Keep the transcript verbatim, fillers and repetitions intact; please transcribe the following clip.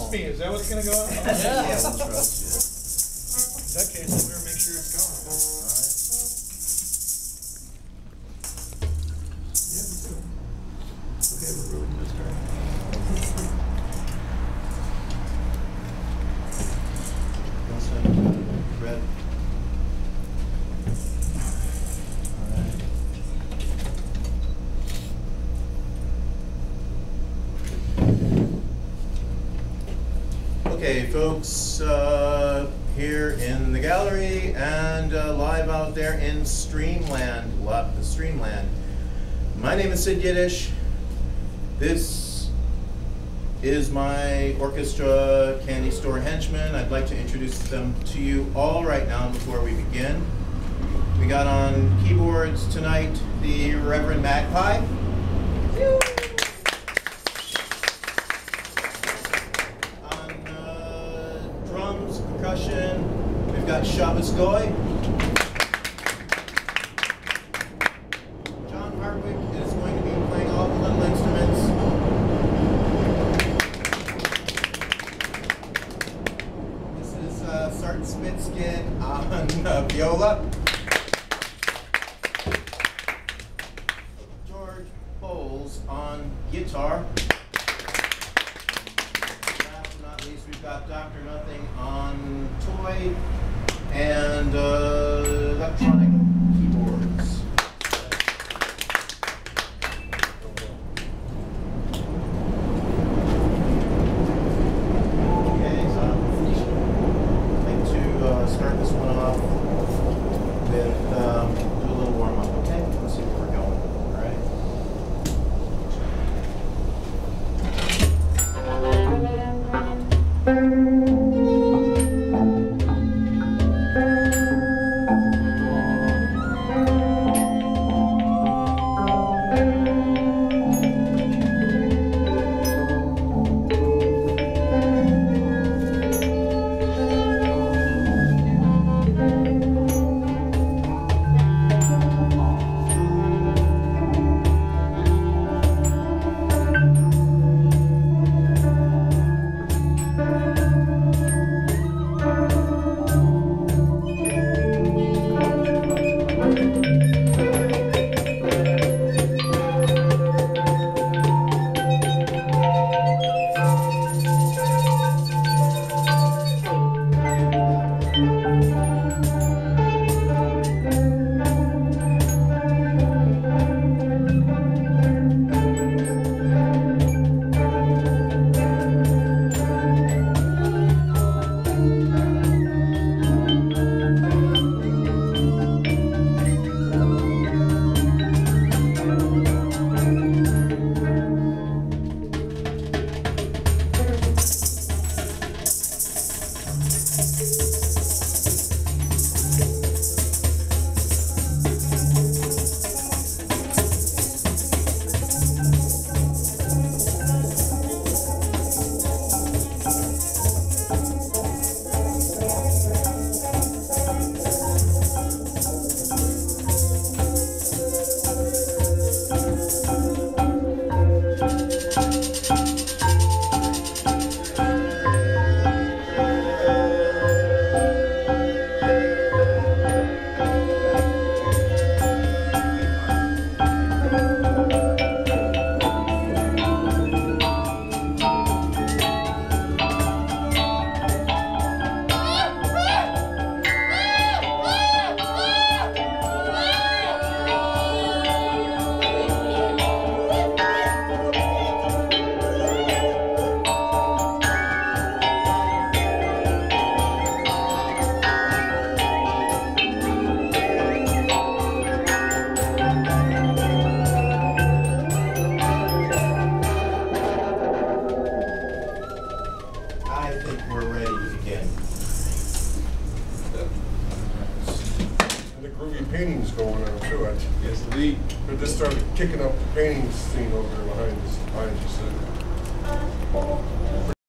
trust me. Is that what's going to go on? Yeah, yeah, we'll trust you. In that case, I better make sure it's going. All right. Yeah, me too. Okay, we're really good, right? Red. Okay, folks, uh, here in the gallery and uh, live out there in Streamland, the Streamland. My name is Sid Yiddish. This is my orchestra, Candy Store Henchmen. I'd like to introduce them to you all right now before we begin. We got on keyboards tonight the Reverend Magpie. Percussion, we've got Shabbos Goy. John Hardwick is going to be playing all the little instruments. This is uh, Sergeant Smitskin on uh, viola. George Bowles on guitar. We've got Doctor Nothing on toy and uh, electronic keyboards. Okay, so I'd like to uh, start this one off with um, do a little warm up. Okay, let's see where we're going. Paintings going on too. I, yes, indeed. But this started kicking up the painting scene over there behind us, behind you. So.